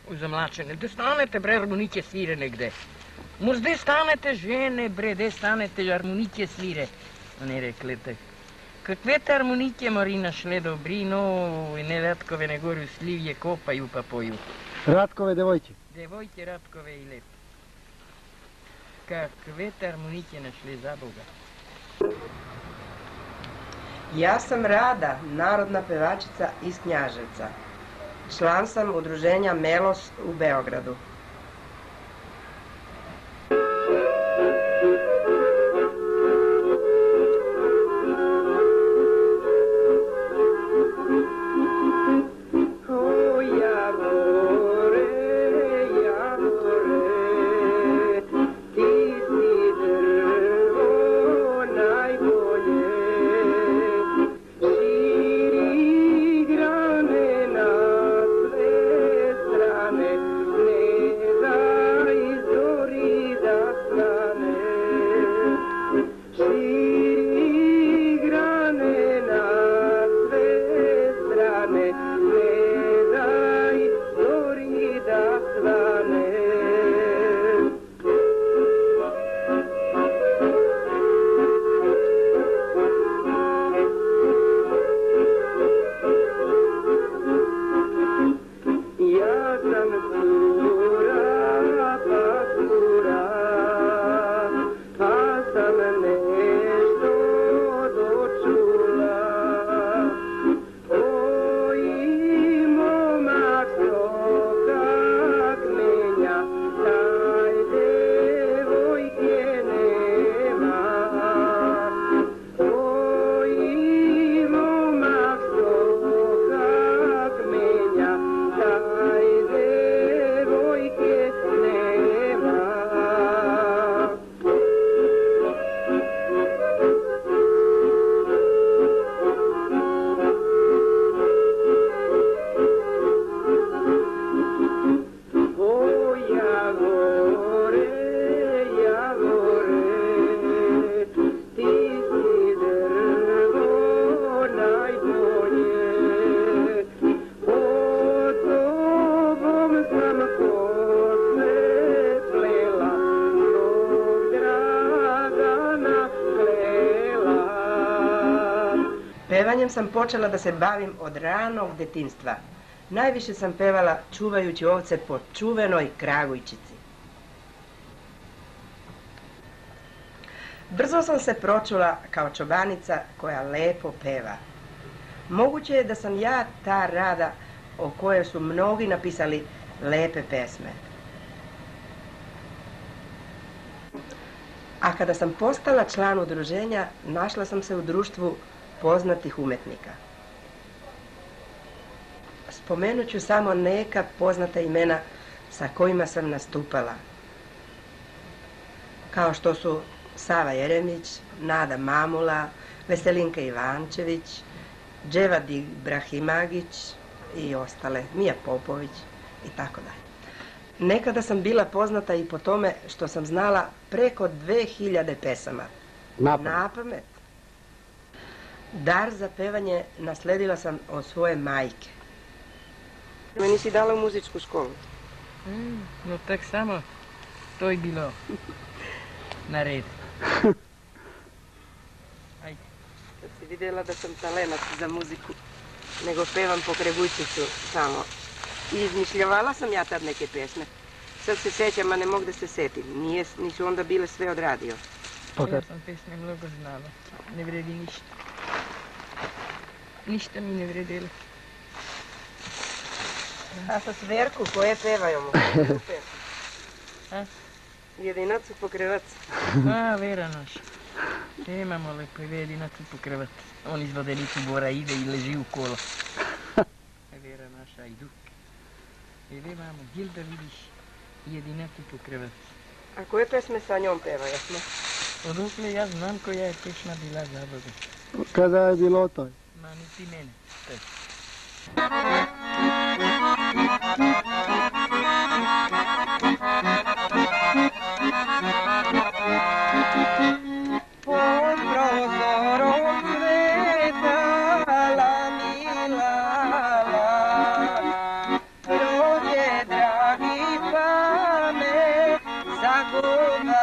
Zamlačene, gde stanete bre, harmonike svire negde. Mož, gde stanete žene bre, gde stanete harmonike svire. Oni rekli tak. Kakve te harmonike Marina šle dobrino i ne Ratkove ne goru slivje kopaju pa poju. Ratkove devojke? Devojke Ratkove i lep. Kakve te harmonike našli za Boga. Ja sam Rada, narodna pevačica iz Knjaževca. Član sam udruženja Melos u Beogradu. Pevanjem sam počela da se bavim od ranog detinjstva. Najviše sam pevala čuvajući ovce po čuvenoj Kragujčici. Brzo sam se pročula kao čobanica koja lepo peva. Moguće je da sam ja ta Rada o kojoj su mnogi napisali lepe pesme. A kada sam postala član udruženja, našla sam se u društvu poznatih umetnika. Spomenut ću samo neka poznata imena sa kojima sam nastupala. Kao što su Sava Jeremić, Nada Mamula, Veselinka Ivančević, Dževad Ibrahimagić i ostale, Mija Popović i tako dalje. Nekada sam bila poznata i po tome što sam znala preko 2000 pesama. Napamet. Dar za pevanje nasledila sam od svoje majke. Meni si dala u muzičku školu. No tak samo to je bilo na red. Ajde. Kad si vidjela da sam talenat za muziku, nego pevam po Kregujčiću samo. I izmišljavala sam ja tad neke pesme. Sad se sećam, a ne mogu da se setim. Nisu onda bile sve odradio. Ja sam pesme mnogo znala. Ne vredi ništa. Ništa mi ne vredilo. A sa Sverku, koje pevaju mu? Jedinac u pokrevac. A, Vera naša. Imamo lepo jedinac u pokrevac. On iz Vodenicu Bora ide i leži u kolo. Vera naša i Duk. Evo imamo, Gilda vidiš, jedinac u pokrevac. A koje pesme sa njom peva, jasno? Odakle ja znam koja je pesma bila za Boga. Kada je bilo to? Ma niti mene. Pod prozorom cvetala milala, prođe draga. Hrvatska